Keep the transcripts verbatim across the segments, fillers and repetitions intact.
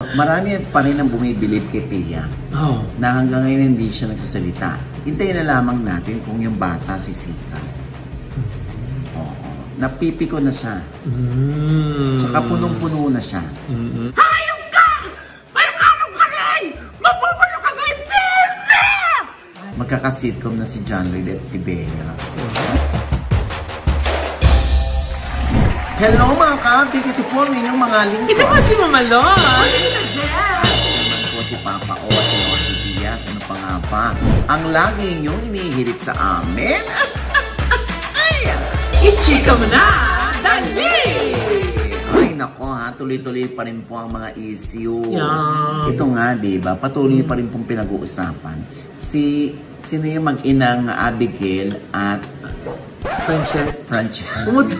marami pa rin ang bumibilib kay Pia. Oh. Na hanggang ngayon hindi siya nagsasalita. Hintayin na lamang natin kung yung bata sisikat. Oo. Napipiko na siya. Mm. Tsaka punong-puno na siya. Mm-hmm. Hayop ka! May ano ka rin! Mapupuno ka sa impyerno! Magkaka-sitcom na si John Lloyd at si Bea. Hello mga kabig, ito po ang inyong mga lingkod. Ito po si Mama Lon. Ito na siya! Naman po si Papa O, si Mama Diaz, ano pa nga pa. Ang lagi inyong inihirit sa amin. Ichika mo na! Dali! Ay nako ha, tuloy-tuloy pa rin po ang mga issue. Yeah. Ito nga, diba, patuloy pa rin pong pinag-uusapan. Si, sino yung mag-inang Abigail at Frances. Frances. Umut...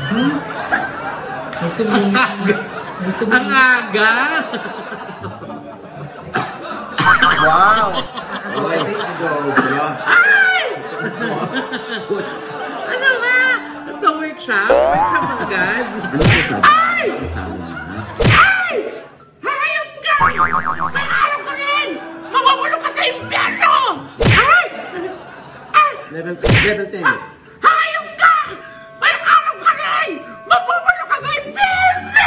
May sabihin. Ang aga! Wow! Okay, so, bro. Ano ba? Ito workshop? Workshop agad? Ano siya sabi? Ay! Sabi na. Ay! Hayop ka! May ano ka rin! Mapupuno ka sa impyerno! Ay! Ay! Level ten, level ten. Hayop ka! May ano ka rin! Mapupuno ka sa impyerno!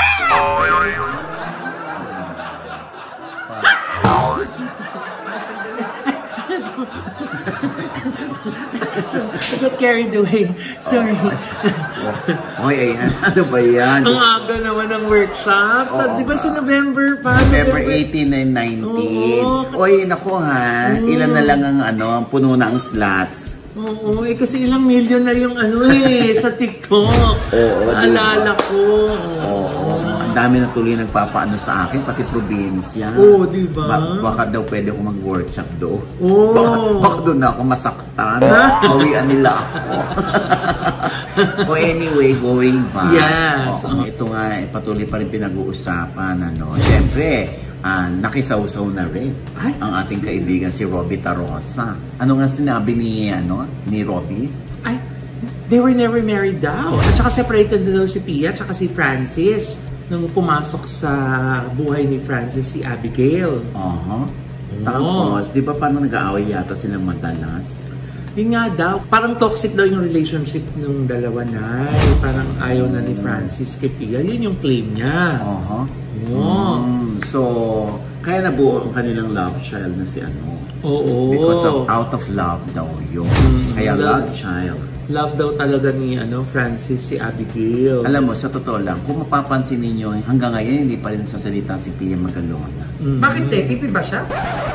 I got carried away. Sorry. Oy, ayan. Ano ba yan? Ang aga naman ng workshop. So, Oo, di ba nga. sa November pa? November eighteen and nineteen. Oo. Oy, naku ha. Ilan na lang ang ano, ang puno na ang slots. Oo, eh kasi ilang million na yung ano eh, sa TikTok. Oo, Naalala diba? ko. Oo. Ang dami na tuloy nagpapaano sa akin, pati probinsya. Oo, di ba? Ba baka daw pwede ako mag-workshop doon. Oo. Baka, baka doon ako masaktan. Bawian nila ako. O anyway, going back. Yes. Oo, ito nga, eh, patuloy pa rin pinag-uusapan. Ano. Siyempre, ah, nakisawsaw na rin Ay, ang ating kaibigan si Robbie Tarosa. Ano nga sinabi ni, ano, ni Robbie? Ay, they were never married daw. At saka separated na daw si Pia at saka si Francis nung pumasok sa buhay ni Francis si Abigail. Aha. Oo. Tapos, di ba paano nag-aaway yata silang madalas? Yun nga daw, parang toxic daw yung relationship ng dalawa na. Parang ayaw na ni Francis kay Pia. Yun yung claim niya. Aha. Oo. Mm, so, kaya nabuo ang kanilang love child na si ano. Oo. Because of out of love daw yun. Mm, Kaya love. love child. Love daw talaga ni ano Francis si Abigail. Alam mo, sa totoo lang, kung mapapansin ninyo, hanggang ngayon hindi pa rin nagsasalita si Pia Magalona. Mm. Bakit tekipi ba siya?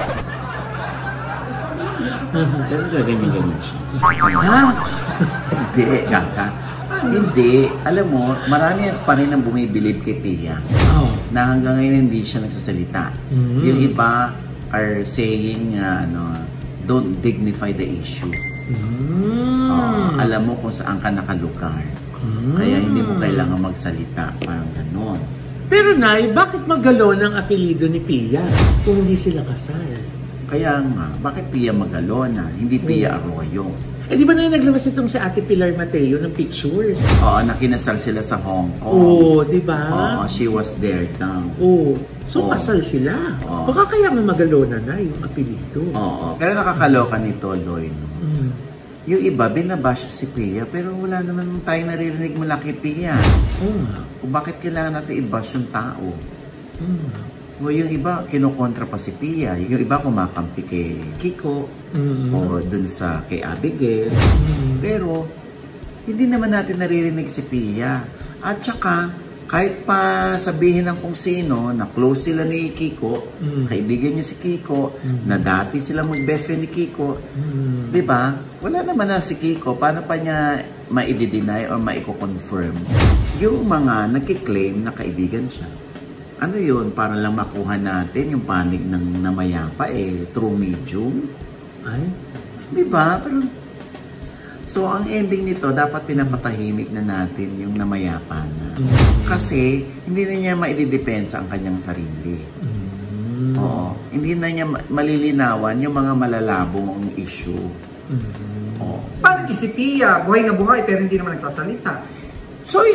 Pero ganyan-ganyan siya. Ha? Hindi, kaka. Hindi. Alam mo, marami pa rin ang bumibilib kay Pia. Oh. Na hanggang ngayon hindi siya nagsasalita. Mm. Yung iba are saying, uh, ano, don't dignify the issue. Mm. Uh, alam mo kung saan ka nakalugar. Mm. Kaya hindi mo kailangan magsalita. Parang gano'n. Pero Nay, bakit Magalon ang apelido ni Pia kung hindi sila kasal? Kaya nga, bakit Pia Magalona? Hindi Pia Arroyo. Eh di ba na naglabas itong si Ate Pilar Mateo ng pictures? Oo, nakinasal sila sa Hong Kong. Oo, di ba? Oo, she was there daw. Oo. So Oo. kasal sila. Oo. Baka kaya nga Magalona na yung apelido. Oo. Pero nakakaloka nito, Lloyd. Mm. Yung iba, binabash si Pia, pero wala naman tayo naririnig mula kay Pia. Oo nga. Kung bakit kailangan natin i-bash yung tao. Mm. O yung iba, kinukontra pa si Pia. Yung iba, kumakampi kay Kiko. Mm. O dun sa kay Abigail. Mm. Pero, hindi naman natin naririnig si Pia. At saka, kahit pa sabihin ng kung sino, na close sila ni Kiko, Mm. kaibigan niya si Kiko, Mm. na dati sila mag-best friend ni Kiko, Mm. di ba? Wala naman na si Kiko. Paano pa niya ma-i-deny or ma-i-confirm yung mga nagkiklaim na kaibigan siya? Ano yun? Para lang makuha natin yung panig ng namayapa eh, true medium. Ay? Di ba? Pero, so, ang ending nito, dapat pinapatahimik na natin yung namayapa na. Mm. Kasi, hindi na niya maididepensa ang kanyang sarili. Mm. Oo. Hindi na niya ma- malilinawan yung mga malalabong issue. Mm. Oo. Paano si Pia? Buhay na buhay pero hindi naman nagsasalita. Choice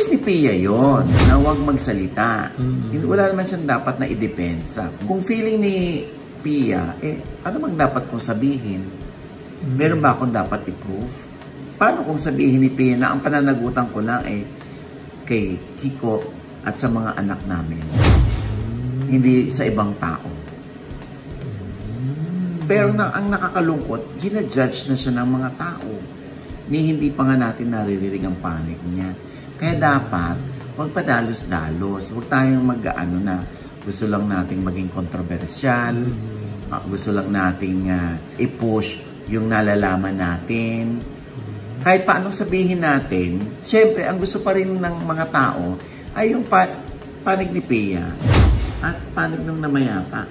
Choice ni Pia yon na huwag magsalita. Mm-hmm. Wala naman siyang dapat na idepensa. Kung feeling ni Pia, eh, ano bang dapat kong sabihin? Mm-hmm. Meron ba akong dapat i-prove? Paano kung sabihin ni Pia na ang pananagutan ko lang eh kay Kiko at sa mga anak namin? Mm-hmm. Hindi sa ibang tao. Mm-hmm. Pero na, ang nakakalungkot, ginajudge na siya ng mga tao. Ni hindi pa nga natin naririnig ang panic niya. Kaya dapat, huwag padalos-dalos. Huwag tayong mag-ano na gusto lang nating maging kontrobersyal. Mm-hmm. uh, gusto lang nating uh, i-push yung nalalaman natin. Mm-hmm. Kahit paano sabihin natin, syempre, ang gusto pa rin ng mga tao ay yung pa panig ni Pia at panig ng namayapa.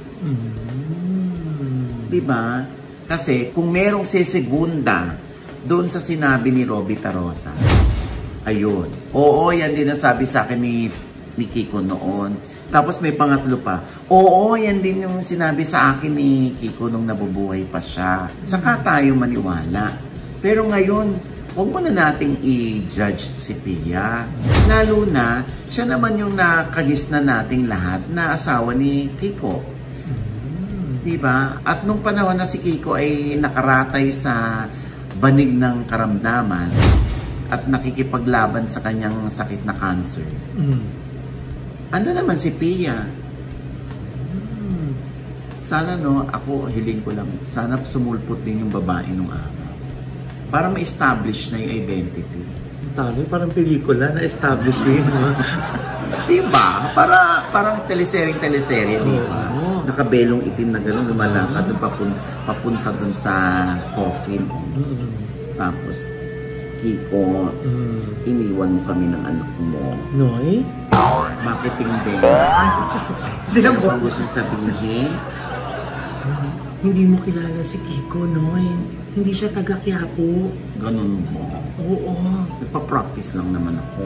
Mm-hmm. Diba? Kasi kung merong sesegunda doon sa sinabi ni Robby Tarosa, ayun. Oo, yan din ang sabi sa akin ni, ni Kiko noon. Tapos may pangatlo pa. Oo, yan din yung sinabi sa akin ni Kiko nung nabubuhay pa siya. Saka tayo maniwala. Pero ngayon, huwag mo na nating i-judge si Pia. Lalo na, siya naman yung nakagis na nating lahat na asawa ni Kiko. Diba? At nung panahon na si Kiko ay nakaratay sa banig ng karamdaman, at nakikipaglaban sa kanyang sakit na cancer. Mm. Ano naman si Pia? Mm. Sana no, ako hiling ko lang, sana sumulpot din yung babae nung araw. Para ma-establish na yung identity. Talo, parang pelikula na establish yun. Diba? Para, parang teleserye-teleserye, oh, diba? Oh. Nakabelong itim na gano'n, lumalakad, oh. papun papunta dun sa coffin. Mm. Tapos, Kiko, mm. iniwan mo kami ng anak mo. Noy? Bakit hindi? Hindi na ba gusto sabihin? Hindi mo kilala si Kiko, Noy. Hindi siya taga-Quiapo. Ganun mo? Oo. Nagpa-practice lang naman ako.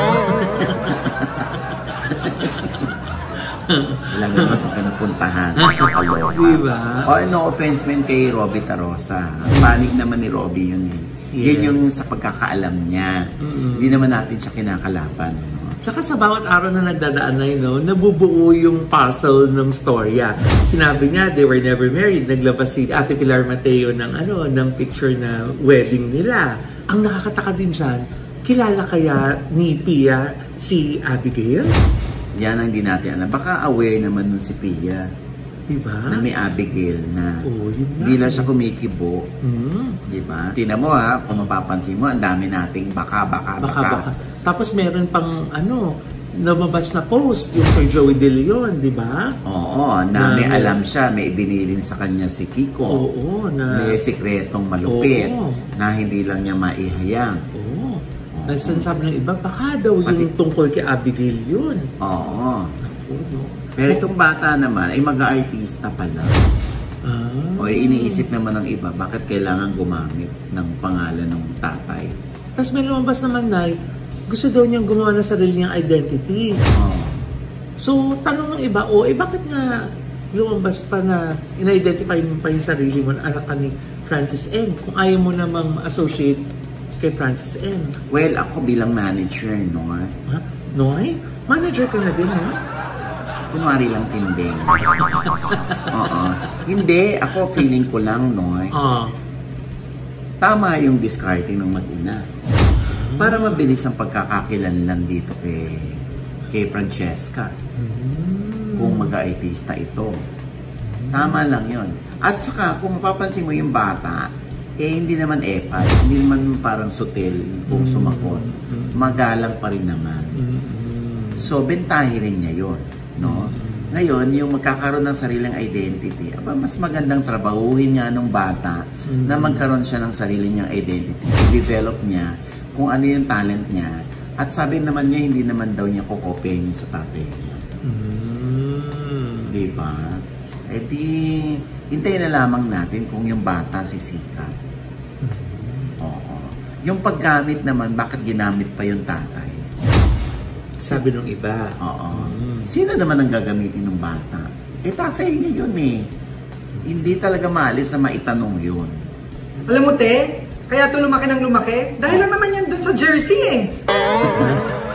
Wala naman ito ka napuntahan. Diba? Oh, no offense man kay Robby Tarosa. Panig naman ni Robby yun eh. Yes. Yan yung sa pagkakaalam niya. Mm-hmm. Hindi naman natin siya kinakalaban. No? Tsaka sa bawat araw na nagdadaan na yun, no, nabubuo yung puzzle ng storya. Sinabi niya, they were never married. Naglabas si Ate Pilar Mateo ng, ano, ng picture na wedding nila. Ang nakakataka din dyan, kilala kaya ni Pia si Abigail? Yan ang di natin alam. Baka aware naman nun si Pia. Diba? Na may Abigail na oh, hindi lang siya kumikibo. Mm. Diba? Tingnan mo ha, kung mapapansin mo, ang dami nating baka, baka, baka. baka. Tapos meron pang ano, lumabas na post, yung Sir Joey De Leon, diba? Oo, na, na may alam siya, may ibinilin sa kanya si Kiko. Oo, na may sikretong malupit, oo, na hindi lang niya maihayang. Oo. Oo. Sabi ng iba, baka daw yung Pati, tungkol kay Abigail yun. Oo. Ako, no? Pero itong bata naman ay mag-aartista pala. Ah. O iniisip naman ng iba, bakit kailangan gumamit ng pangalan ng tatay? Tapos may lumabas naman na, gusto daw niyang gumawa ng sarili niyang identity. Oh. So, tanong ng iba, o eh bakit nga lumabas pa na in-identify mo pa yung sarili mo na anak ka ni Francis M. Kung ayaw mo namang associate kay Francis M. Well, ako bilang manager, no? Ha? Noy? Manager ka na din, no? Kunwari lang tinding. Oo. Hindi, ako feeling ko lang, no? Uh. Tama yung discarding ng mag-ina. Para mabilis ang pagkakakilanlan dito kay kay Francesca. Mm. Kung mag-artista ito. Tama lang yon. At saka, kung mapapansin mo yung bata, eh hindi naman epal, hindi naman parang sutil kung sumakot. Magalang pa rin naman. So, bentahin rin niya yun. No? Ngayon, yung magkakaroon ng sariling identity, aba, mas magandang trabahuhin nga ng bata mm-hmm. na magkaroon siya ng sarili niyang identity. I-develop niya kung ano yung talent niya. At sabi naman niya, hindi naman daw niya kukopyahin sa tatay niya. Mm-hmm. Diba? E di, hintayin na lamang natin kung yung bata sisikat. Mm-hmm. Oo. Yung paggamit naman, bakit ginamit pa yung tatay? Sabi nung iba. Oo. Mm. Sino naman ang gagamitin ng bata? Eh, tatay niya yun eh. Hindi talaga maalis na maitanong yun. Alam mo, te, kaya ito lumaki ng lumaki? Dahil lang naman yan dun sa jersey eh.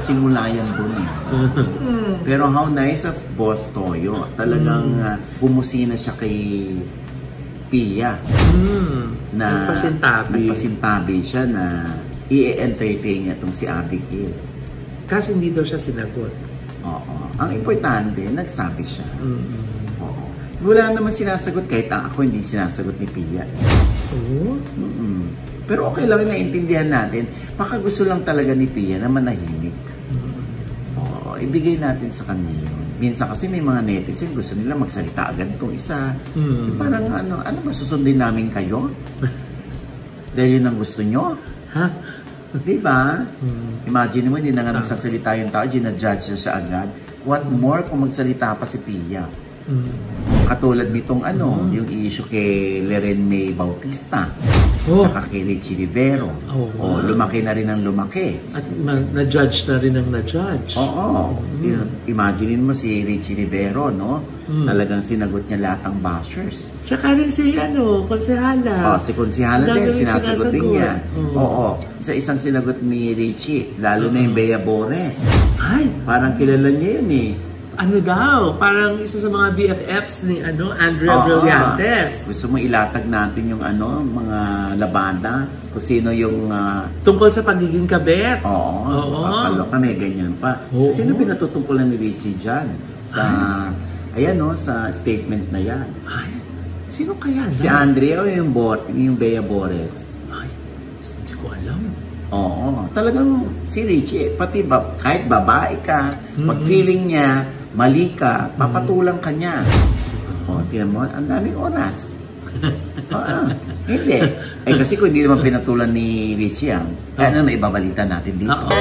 nagsimula yan doon eh. Pero how nice of Boss Toyo. Talagang uh, bumusina siya kay Pia. Mm. Na Nagpasintabi. Nagpasintabi siya na i-entertain niya itong si Abigail. Kasi hindi daw siya sinagot. Oo. Ang importante, nagsabi siya. Mm-hmm. Oo. Wala naman sinasagot kahit ako hindi sinasagot ni Pia. Oo? Mm-mm. Pero okay lang, naintindihan natin. Baka gusto lang talaga ni Pia na manahimik. Mm-hmm. Oo. Ibigay natin sa kanya yun. Minsan kasi may mga netizen gusto nila magsalita agad itong isa. Mm-hmm. Parang ano, ano ba susundin namin kayo? Dahil yun ang gusto nyo? Ha? Diba? Hmm. Imagine mo, hindi na nga nagsasalita yung tao, ginadjudge na siya agad. What more kung magsalita pa si Pia? Hmm. Katulad nitong ano, Hmm. yung issue kay Leren May Bautista. Oh. Saka kay Richie Rivero. Oh, oh, wow. lumaki na rin ang lumaki. At na-judge na rin ang na-judge. Oo. Mm. Imaginein mo si Richie Rivero, no? Mm. Talagang sinagot niya lahat ng bashers. Tsaka rin si, ano, konsehala. Oh, si Konsihala Lalo din, rin sinasagot din niya. Oo. Oo. Sa isang sinagot ni Richie, lalo na yung Bea Bores. Ay, Parang kilala niya yun eh. ano daw, parang isa sa mga B F Fs ni ano Andrea Oo. Brillantes. Gusto mo ilatag natin yung ano, mga labada? Kung sino yung... ah, Tungkol sa pagiging kabet. Oo. Oo. Papalo kami, ganyan pa. Oo. Sino pinatutungkulan ni Richie dyan? Sa... Ayan no, sa statement na yan. Ay, sino kaya? Si na? Andrea o yung, Bor yung Bea Bores? Ay, hindi ko alam. Oo. Talagang si Richie, pati ba, kahit babae ka, Mm-mm. pag feeling niya, mali ka, papatulang ka niya. O, tiyan mo, ang daming oras. Oo. Hindi. Eh kasi kung hindi naman pinatulan ni Richie ang, kaya na may ibabalita natin dito. Oo.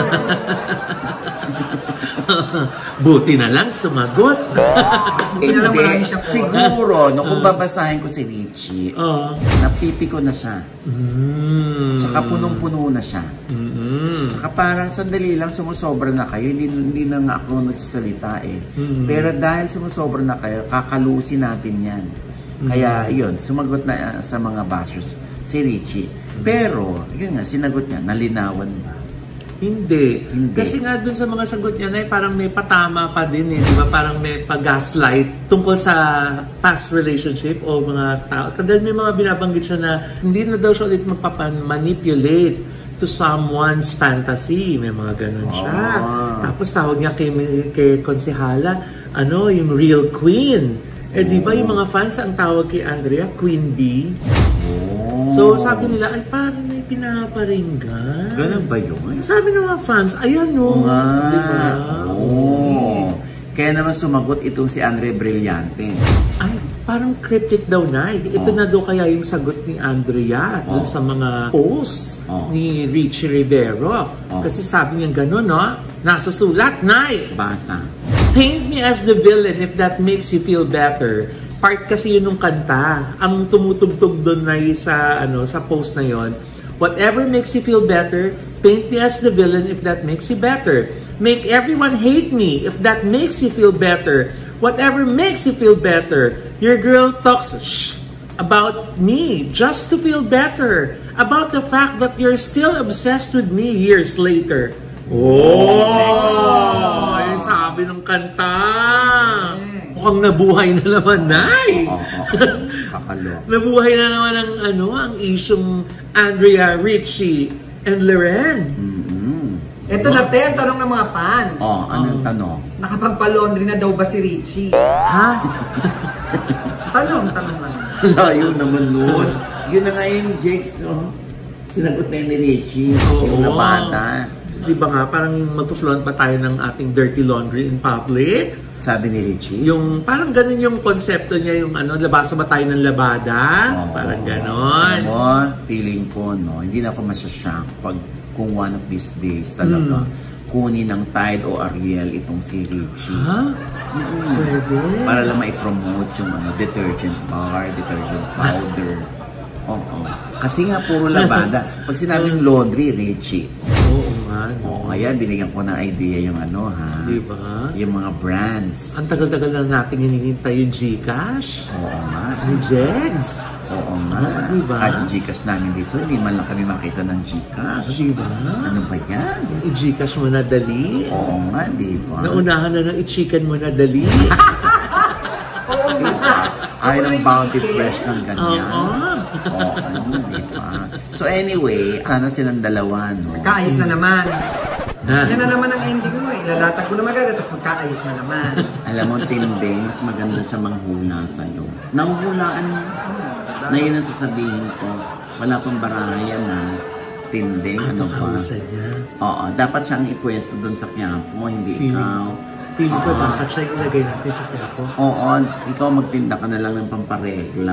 Buti na lang sumagot. Hindi, na lang marami siya po. siguro, no, kung babasahin ko si Richie, Oo. napipiko na siya. Mm. Tsaka punong-puno na siya. Mm-mm. Tsaka parang sandali lang, sumusobra na kayo. Hindi, hindi na nga ako nagsasalita eh. Mm. Pero dahil sumusobra na kayo, kakalusin natin yan. Kaya yun, sumagot na uh, sa mga bashers si Richie. Pero, yun nga, sinagot niya, nalinawan ba? Hindi. Hindi. Kasi nga dun sa mga sagot niya na parang may patama pa din eh. Di ba? Parang may pag-gaslight tungkol sa past relationship o mga tao. Dahil may mga binabanggit siya na hindi na daw siya ulit magpapan-manipulate to someone's fantasy. May mga ganun siya. Ah. Tapos tawag niya kay, kay Konsehala, ano, yung real queen. Eh di ba yung mga fans ang tawag kay Andrea, Queen Bee? Oh. So sabi nila, ay parang may pinaparinggan. Ganun ba yun? Sabi ng mga fans, ayan o. Nga. Diba? Oh. Kaya naman sumagot itong si Andre Brillante. Ay, parang cryptic daw na. Ito Oh. na daw kaya yung sagot ni Andrea dun Oh. sa mga posts Oh. ni Richie Rivero. Oh. Kasi sabi niya gano'n, no? Nasa sulat, Nay! Basa. Paint me as the villain if that makes you feel better. Part kasi yun ng kanta. Ang tumutugtog doon na sa, ano, sa post na yon. Whatever makes you feel better, paint me as the villain if that makes you better. Make everyone hate me if that makes you feel better. Whatever makes you feel better. Your girl talks shh, about me just to feel better. About the fact that you're still obsessed with me years later. Oh! Ay, sabi ng kanta. Mukhang nabuhay na naman, Nay. Oo, oo, oo. Kakaloka. Nabuhay na naman ang ano, ang isyong Andrea, Richie, and Loren. Mm-hmm. Ito na, te, ang tanong ng mga fans. Oh, anong tanong? Nakapagpa-laundry na daw ba si Richie? Ha? Tanong, tanong lang. Layo naman nun. Yun na nga yung Jex, oh. Sinagot na yun ni Richie. Oo. Yung nabata. Di ba nga, parang mag-flaunt pa tayo ng ating dirty laundry in public? Sabi ni Richie. Yung, parang ganun yung konsepto niya, yung ano, labasa ba tayo ng labada? Oo. Parang ganon. Alam mo, feeling ko, no, hindi na ako masyashock pag kung one of these days talaga kunin ng Tide o Ariel itong si Richie. Ha? Mm-mm. Pwede. Para lang ma-promote yung ano, detergent bar, detergent powder. Oo. Kasi nga, puro labada. Pag sinabing laundry, Richie. Oo nga. Oo, kaya binigyan ko ng idea yung ano, ha? Di ba? Yung mga brands. Ang tagal-tagal na natin hinihintay yung Gcash. Oo nga. Ni Jegs. Oo nga. Oo, diba? Kahit yung Gcash namin dito, hindi man lang kami makita ng Gcash. Di ba? Ano ba yan? i-Gcash mo na dali. Oo nga, di ba? Naunahan na ng i-chicken mo na dali. Oo nga. Ay, ng Bounty Fresh ng ganyan. Oo. Oo, di ba? So anyway, sana silang dalawa, no? Magkaayos na naman. Ha? Yan na naman ang ending mo eh. Ilalatag mo na magagad, tapos magkaayos na naman. Alam mo, tinding, mas maganda siya manghula sa'yo. Nanghulaan niya. Na yun ang sasabihin ko. Wala pang barayan na tinding, ano pa. Kahusan niya. Oo, dapat siyang ipwesto doon sa Quiapo, hindi Feeling- ikaw. Pili ko Oo. dapat siya ilagay natin sa Quiapo. Oo, ikaw magtinda ka na lang ng pamparegla.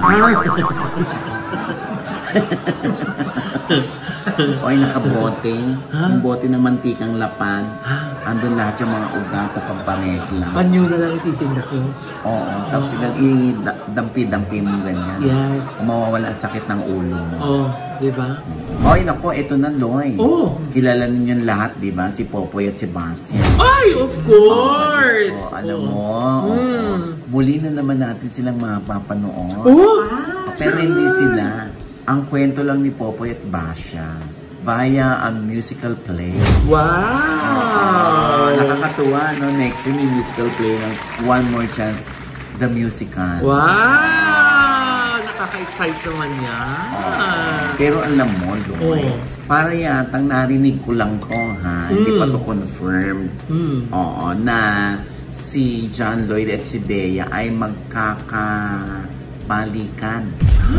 O ay nakabote, yung bote ng mantikang lapan, andun lahat yung mga ugat na pamparegla. Panyo na lang ititinda ko. Oo, tapos ikaw i-dampi-dampi mo ganyan. Yes. Mawawala ang sakit ng ulo mo. Oh, di ba? Oy, nako, ito na, Loy. Oh. Kilala ninyo lahat, di ba? Si Popoy at si Basia. Ay, of course! Oh, alam Oh. mo, Mm. muli na naman natin silang mapapanood. Oh! Pero hindi sila. Ang kwento lang ni Popoy at Basia via a musical play. Wow! Nakakatuwa, no? Next year, yung musical play ng One More Chance, the musical. Wow! Nakaka-excite naman yan. Pero alam mo, Loy, Oh. para yatang narinig ko lang to, ha? Hindi Mm. pa to confirmed. Mm. Oo, na si John Lloyd at si Bea ay magkakabalikan.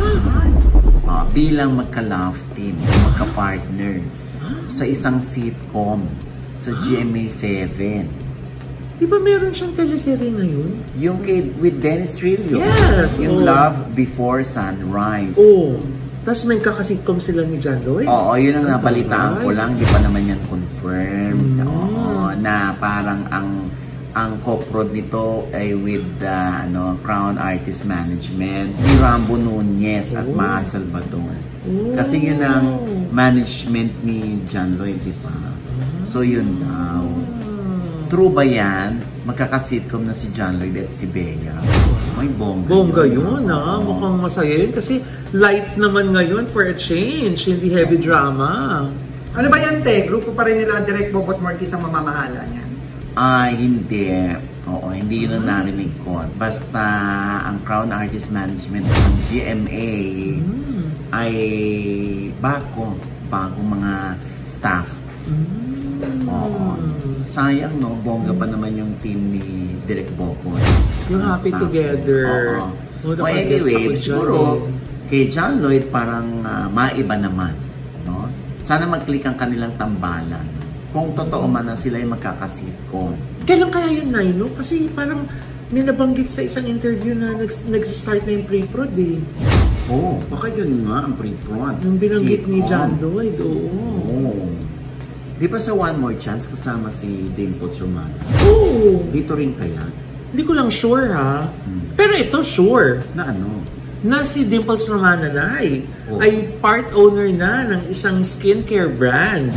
Uh, bilang magka-love team, magka-partner sa isang sitcom sa G M A seven. Di ba meron siyang teleserye ngayon? Yung kay, with Dennis Trillo. Yes, Yung oh. Love Before Sunrise. Oo. Oh. Tapos may kakasitcom sila ni John Lloyd. Oo, yun ang nabalitaan ko Alright. lang. Di pa naman yan confirmed. Mm. Oo, na parang ang ang co-prod nito ay with the ano, Crown Artist Management ni Rambo Nunez at Oh. Maa Salvador. Oh. Kasi yun ang management ni John Lloyd, di ba? So yun daw. True ba yan? Magkaka-sitcom na si John Lloyd at si Bea. May bongga. Bongga yun, ah. Oo. Mukhang masaya yun. Kasi light naman ngayon for a change. Hindi heavy drama. Ano ba yan, te? Grupo pa rin nila Direk Bobot Mortis ang mamamahala niyan. Ay, hindi. Oo, hindi yun ang narinig ko. Basta ang Crown Artist Management ng G M A Mm. ay bago. Bagong mga staff. Mm. Oo. Sayang, no? Bongga pa naman yung team ni Direk Bopo. Yung Ang happy staff. together. Oo. Oh, Well, nakaguess anyway, ako dyan siguro, eh. kay John Lloyd parang ah, maiba naman. No? Sana mag-click ang kanilang tambalan. Kung totoo man na sila yung magkakasitcom. Kailan kaya yun, Naino? Kasi parang may nabanggit sa isang interview na nag- nag-start na yung pre-prod eh. Oo, oh, baka yun nga ang pre-prod. Yung binanggit ni Sitcom. John Lloyd, oo. Oo. Di ba sa One More Chance kasama si Dimples Romana? Oo. Dito rin kaya? Hindi ko lang sure ha. Hmm. Pero ito sure. Na ano? Na si Dimples Romananay Oh. ay part owner na ng isang skincare brand.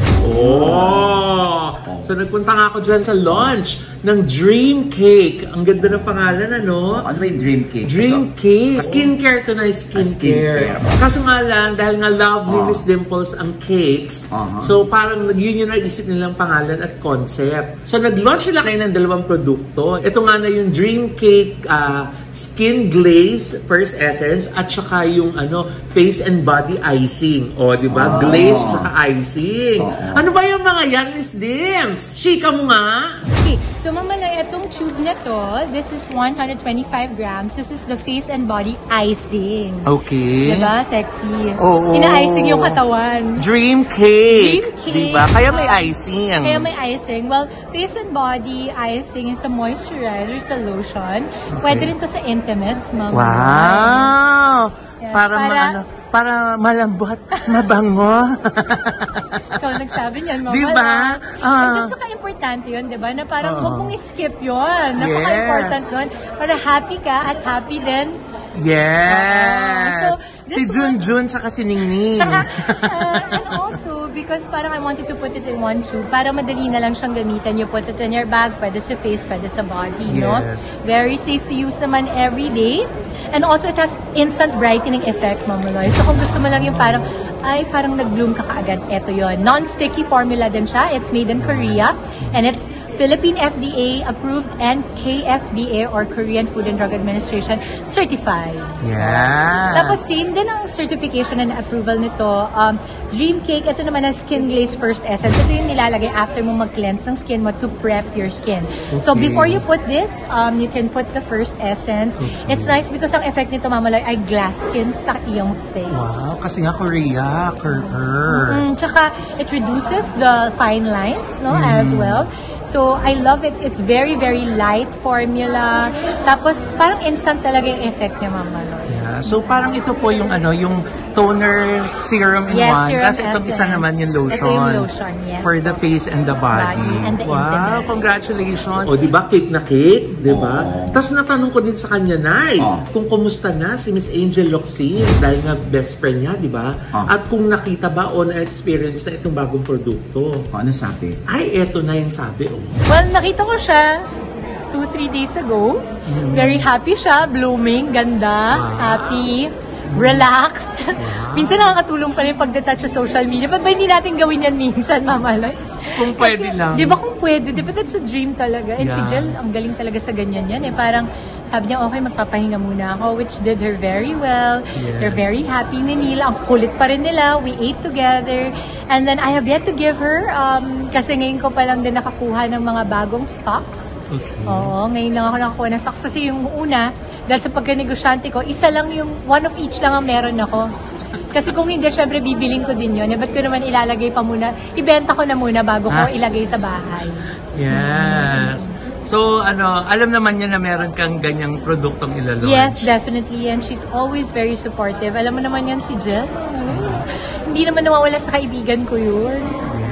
Oh! So nagpunta nga ako dyan sa launch ng Dream Cake. Ang ganda ng pangalan, ano? Ano ba yung Dream Cake? Dream So, Cake. Skincare to na skincare. skincare. Kaso nga lang, dahil nga love ni Ah. Miss Dimples ang cakes, Uh-huh. so parang yun yung naisip nilang pangalan at concept. So nag-launch sila kayo ng dalawang produkto. Ito nga na yung Dream Cake ah, Skin Glaze First Essence at saka yung ano face and body icing. O, di ba? Oh. Glaze at icing. Oo. Ano ba yung mga yan, Miss Dims? Chika mo nga. Okay, so mamalay itong tube na to, this is one hundred twenty-five grams. This is the face and body icing. Okay. Diba? Sexy. Oo. Ina-icing yung katawan. Dream Cake. Dream Cake. Diba? Kaya may icing. Kaya may icing. Well, face and body icing is a moisturizer sa lotion. Pwede rin to sa intimates, ma'am. Wow! Yes, para, para- maano, para malambot, mabango. Ikaw nagsabi niyan, mama. Diba? Ah. At saka importante yun, diba? Na parang Oo. huwag mong skip yun. Napaka-important Yes. nun. Para happy ka at happy din. Yes! So, si this Jun one- Jun tsaka si Ningning. uh, and also, because parang I wanted to put it in one tube, para madali na lang siyang gamitan. You put it in your bag, pwede sa face, pwede sa body, no? Yes. Very safe to use naman every day. And also, it has instant brightening effect, Mama Loy. So, kung gusto mo lang yung parang, ay parang nag-bloom ka kaagad. Ito yon. Non-sticky formula din siya. It's made in Korea. And it's Philippine F D A approved and K F D A or Korean Food and Drug Administration certified. Yeah. Tapos same din ang certification and approval nito. Um, Dream Cake, ito naman ang Skin Glaze First Essence. Ito yung nilalagay after mo mag-cleanse ng skin mo to prep your skin. Okay. So before you put this, um, you can put the First Essence. Okay. It's nice because ang effect nito, Mamaloy, ay glass skin sa iyong face. Wow, kasi nga Korea, Korea. Mm, tsaka it reduces the fine lines, no, mm. as well. So, I love it. It's very, very light formula. Tapos, parang instant talaga yung effect niya, Mama. Yeah. So, parang ito po yung ano, yung toner serum in yes, one. Serum Tapos itong isa naman yung lotion. Ito yung lotion, yes. For the face and the body. body and the wow, intimates. Congratulations. O, di ba, cake na cake? Di ba? Oh. Tapos natanong ko din sa kanya, Nay, oh. kung kumusta na si Miss Angel Locsin dahil nga best friend niya, di ba? Oh. At kung nakita ba o na-experience na itong bagong produkto. O, ano sabi? Ay, eto na yung sabi. Oh. Well, nakita ko siya two, three days ago. Mm. Very happy siya, blooming, ganda, wow. happy, relaxed. Wow. Minsan nakakatulong pala yung pagdetouch sa social media. Ba't ba hindi natin gawin yan minsan, Mama Loy? Kung pwede lang. Di ba kung pwede? Di ba that's a dream talaga? And yeah. si Jill, ang galing talaga sa ganyan yan. Eh. Parang sabi niya, okay, magpapahinga muna ako, which did her very well. Yes. They're very happy ni Nila. Ang kulit pa rin nila. We ate together. And then I have yet to give her, um, kasi ngayon ko pa lang din nakakuha ng mga bagong stocks. Okay. Oo, ngayon lang ako nakakuha ng stocks. Kasi yung una, dahil sa pagka-negosyante ko, isa lang yung, one of each lang ang meron ako. Kasi kung hindi, syempre bibiling ko din yun. Eh, ba't ko naman ilalagay pa muna? Ibenta ko na muna bago ko ilagay sa bahay. Yes. So, ano, alam naman niya na meron kang ganyang produktong ilalaunch. Yes, definitely. And she's always very supportive. Alam mo naman yan si Jill. Hindi naman nawawala sa kaibigan ko yun.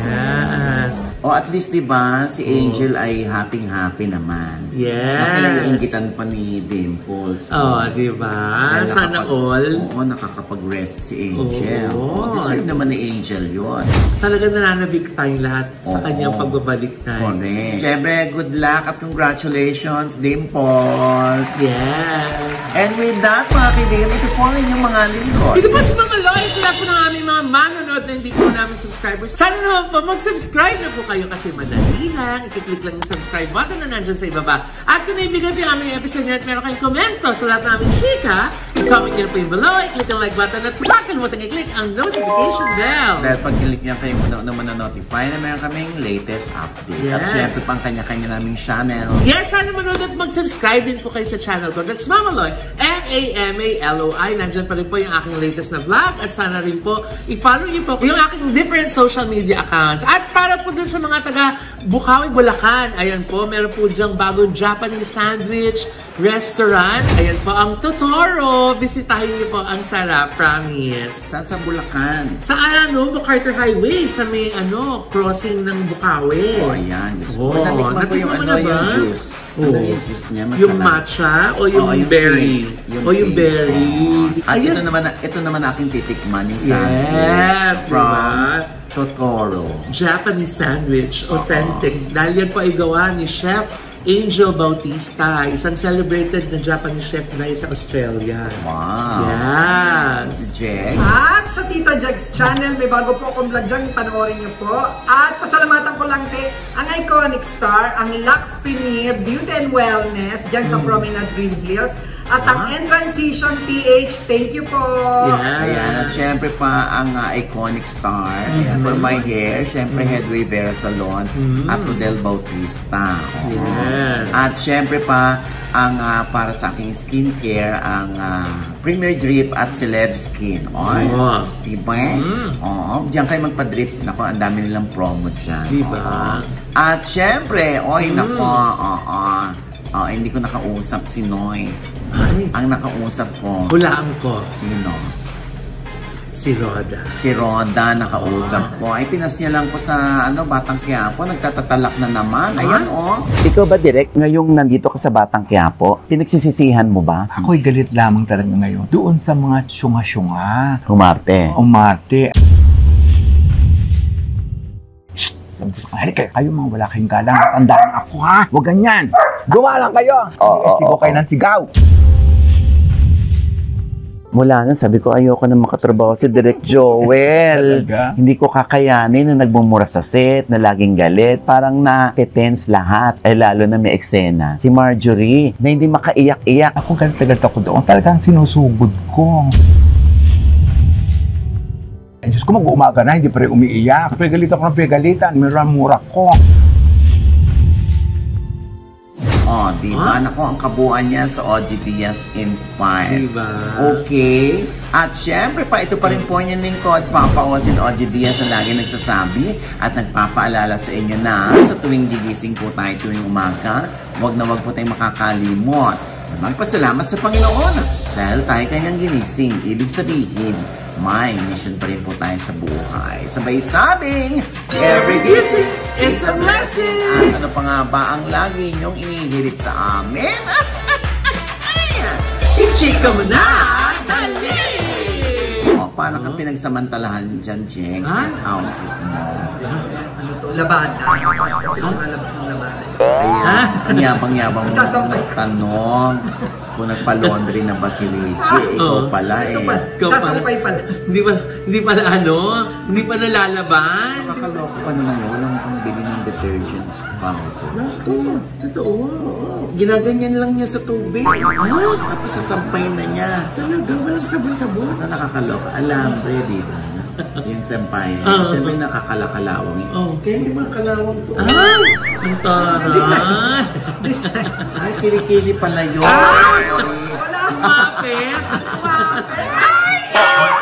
Yes. O at least, di ba, si Angel oh. ay happy-happy naman. Yes. Nakinaiingitan pa ni Dimples. Oh, di ba? Sana all. Oo, nakakapag-rest si Angel. Oh. Oh, deserve naman ni Angel yun. Talaga nananabik tayong lahat sa oh. kanyang pagbabalik na. Correct. Siyempre, good luck at congratulations, Dimples. Yes. And with that, mga kaibigan, ito po rin yung mga lingkod. Ito po si Mama Loy. Sila po ng aming mga manonood na hindi po namin subscribers. Sana naman po mag-subscribe na po kayo kasi madali lang. I-click lang yung subscribe button na nandyan sa ibaba. At kung naibigan po yung aming episode nyo at meron kayong komento sa lahat ng aming chika, i-comment nyo na po yung below, i-click ang like button at huwag kalimutan i-click ang notification bell. Dahil pag click nyo kayo muna naman na-notify na meron kaming latest update. Yes. At syempre pang kanya-kanya naming channel. Yes, sana manood at mag-subscribe din po kayo sa channel ko. That's Mama Loy. M A M A L O I. Nandyan pa rin po yung aking latest na vlog. At sana rin po, i-follow nyo po yung aking different social media accounts. At para po dun sa mga taga Bukawi, Bulacan, ayan po, meron po dyang bagong Japanese sandwich restaurant. Ayan po, ang Totoro. Bisitahin niyo po ang sarap, promise. Saan sa Bulacan? Sa ano, MacArthur Highway, sa may ano, crossing ng Bukawi. Oh, ayan. Oh, natikman ko yung ano, yung juice. Oh. Ano yung juice niya? Masarap. Yung matcha o yung, oh, yung berry? Yung o yung berry. Oh. At ito naman, ito naman aking titikman, yung sandwich. Yes, from diba? Totoro. Japanese sandwich, authentic. Uh-oh. Dahil yan po ay gawa ni Chef Angel Bautista, isang celebrated na Japanese chef na sa Australia. Wow. Yes. Jegs. At sa Tita Jegs channel, may bago po akong vlog dyan, panoorin niyo po. At pasalamatan ko lang te, ang iconic star, ang Lux Premier Beauty and Wellness, dyan mm. sa Promenade Green Hills. At ang N-Transition P H, thank you po! Yeah. Ayan, at syempre pa ang uh, iconic star. Mm-hmm. Ayan, for my hair, syempre mm-hmm. Headway Vera Salon mm-hmm. at Rodel Bautista. Oh. Yeah. At syempre pa ang uh, para sa aking skincare, ang uh, Premier Drip at Celeb Skin. Oy, oh. Diba? Mm. Oo, diyan kayo magpa-drip. Nako, ang dami nilang promo dyan. Diba? Oh. At syempre, oy, mm. nako, oo, uh, uh, uh, hindi ko nakausap si Noy. Ay. Ang nakausap ko. Hulaan ko. Sino? Si Roda. Si Roda, nakausap ko. Ay, pinasya lang ko sa ano, Batang Quiapo. Nagtatatalak na naman. Ayan, oh. Ikaw ba, Direk, ngayong nandito ka sa Batang Quiapo, pinagsisisihan mo ba? Ako'y galit lamang talaga ngayon. Doon sa mga syunga-syunga. Humarte. Umarte. Shhh! Sabi ko, ay, kayo, kayo mga wala kayong galang. Tandaan ako, ha? Huwag ganyan. Gawa lang kayo. Oo, oo, Sigaw oo. kayo ng sigaw. Mula nun, sabi ko, ayoko na makatrabaho si Direk Joel. Talaga? Hindi ko kakayanin na nagmumura sa set, na laging galit. Parang na-tense lahat. Eh, lalo na may eksena. Si Marjorie, na hindi makaiyak-iyak. Ako galit-galit ako doon. Talagang sinusugod ko. Ay, Diyos ko, mag-uumaga na, hindi pa rin umiiyak. Pagalitan ko ng pagalitan, mura-mura ko. Oh, di ba? Naku, ang kabuuan niya sa O G Diaz Inspires. Diba? Okay. At syempre pa, ito pa rin po niyang lingkod, Papa Osin O G Diaz na lagi nagsasabi at nagpapaalala sa inyo na sa tuwing gigising po tayo tuwing umaga, wag na wag po tayong makakalimot na magpasalamat sa Panginoon dahil tayo kanyang ginising. Ibig sabihin, may mission pa rin po tayo sa buhay. Sabay sabing, every gising is a blessing! At ano pa nga ba ang lagi niyong inihirit sa amin? I-chika mo na! Dali! O, parang kang pinagsamantalahan dyan, Jeng. Ha? Outfit mo. Ano to? Labada. Kasi lumalabas ng labada. Ayan. Ang yabang-yabang mo Sasampay. nagtanong kung nagpa-laundry na ba si Richie. Ikaw Oo. pala eh. Ito pa. Ikaw pala. Sasampay pala. Hindi pa, hindi pala ano? Hindi pa nalalaban? Nakakaloko pa naman yun. Walang pang bili ng detergent powder. Naku, totoo. Ginaganyan lang niya sa tubig. Ah, tapos sasampay na niya. Talaga, walang sabon-sabon. Ito nakakaloka. Alambre, di ba? Yung sampayan. Ah. Siyempre nakakalakalawang yun. Oh. Kaya may mga kalawang to. Ay! Ang taray! Design. Ay, kilikili pala yun. Ah! Sorry. Wala. Mapit! Mapit.